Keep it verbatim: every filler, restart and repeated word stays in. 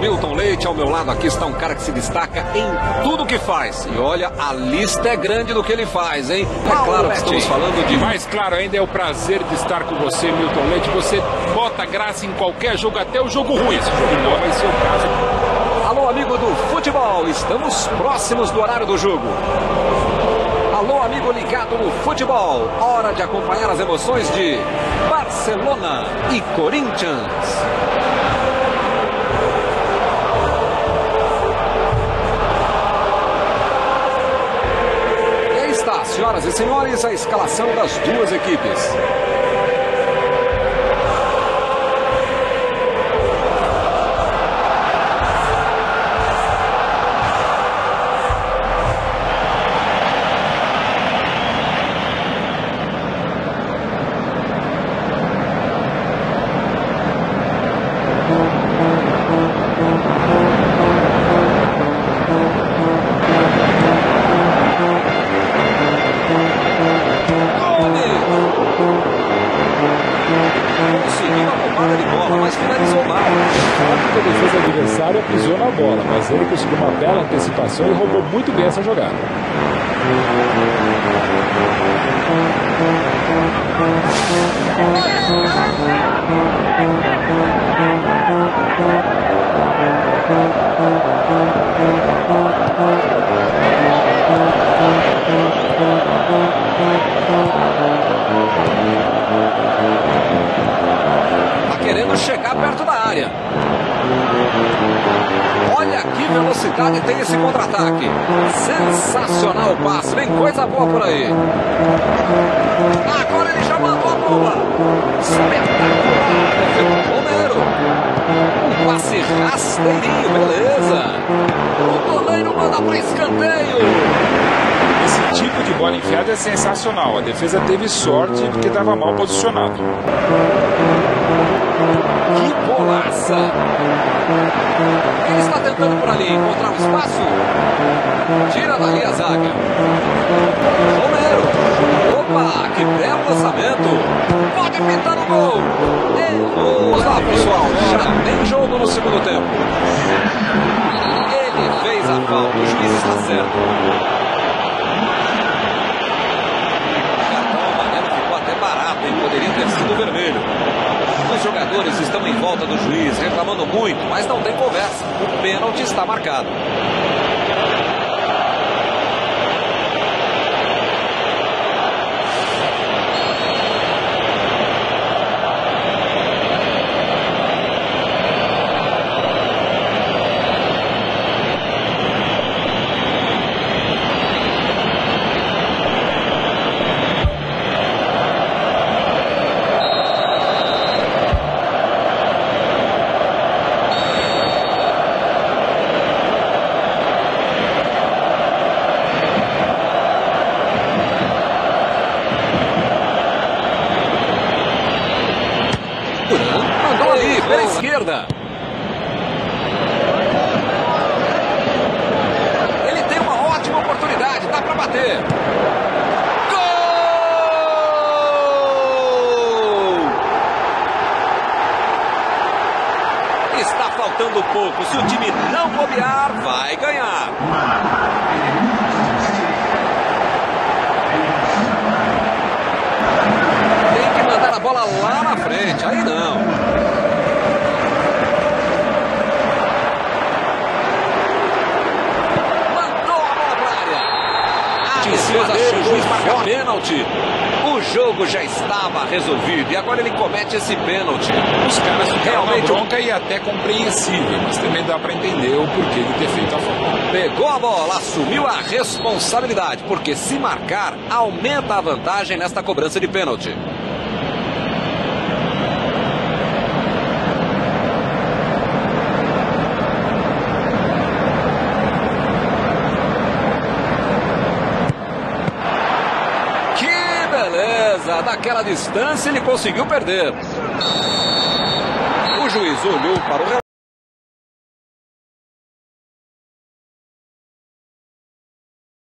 Milton Leite, ao meu lado aqui está um cara que se destaca em tudo que faz. E olha, a lista é grande do que ele faz, hein? É claro que estamos falando de... Mais claro ainda é o prazer de estar com você, Milton Leite. Você bota graça em qualquer jogo, até o jogo ruim. Esse jogo não vai ser o caso. Alô, amigo do futebol, estamos próximos do horário do jogo. Alô, amigo ligado no futebol, hora de acompanhar as emoções de Barcelona e Corinthians. E aí está, senhoras e senhores, a escalação das duas equipes. Conseguiu a roubada de bola, mas finalizou mal. A defesa adversária pisou na bola, mas ele conseguiu uma bela antecipação e roubou muito bem essa jogada. Querendo chegar perto da área. Olha que velocidade tem esse contra-ataque. Sensacional o passe, vem coisa boa por aí. Agora ele já mandou a bomba. Espetacular, Romero. Um passe rasteirinho, beleza. O goleiro manda para escanteio. Esse tipo de bola enfiada é sensacional. A defesa teve sorte porque estava mal posicionado. Que bolaça! Ele está tentando por ali encontrar um espaço. Tira dali a zaga. Romero. Opa, que belo lançamento. Pode pintar no gol. Vamos lá, pessoal. Já tem jogo no segundo tempo. Ele fez a falta. O juiz está certo. O cartão amarelo ficou até barato, hein? Poderia ter sido vermelho. Os jogadores estão em volta do juiz, reclamando muito, mas não tem conversa. O pênalti está marcado. Mandou ali, pela esquerda. Ele tem uma ótima oportunidade, dá para bater. Gol! Está faltando pouco. Se o time não bobear, vai ganhar. Tem que mandar a bola lá na frente, aí não. Mandou a bola para a área. A defesa chegou e marcou pênalti. O jogo já estava resolvido e agora ele comete esse pênalti. Os caras ficaram realmente bronca e até compreensível, mas também dá para entender o porquê de ter feito a falta. Pegou a bola, assumiu a responsabilidade, porque se marcar, aumenta a vantagem nesta cobrança de pênalti. Beleza, daquela distância ele conseguiu perder. O juiz olhou para o